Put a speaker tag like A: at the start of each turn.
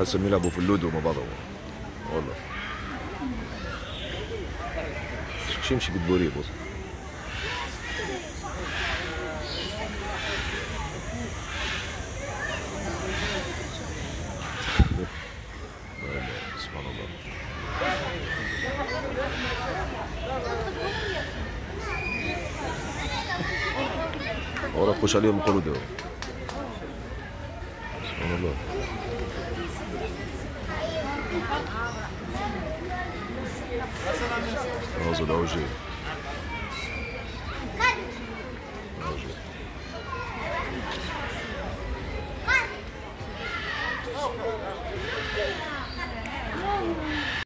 A: تحسهم يلعبوا في اللودو مع بعضهم والله. شو يمشي بتبوريه بص. سبحان الله. ورا تخش عليهم قرود. سبحان الله. هذا الأوجه.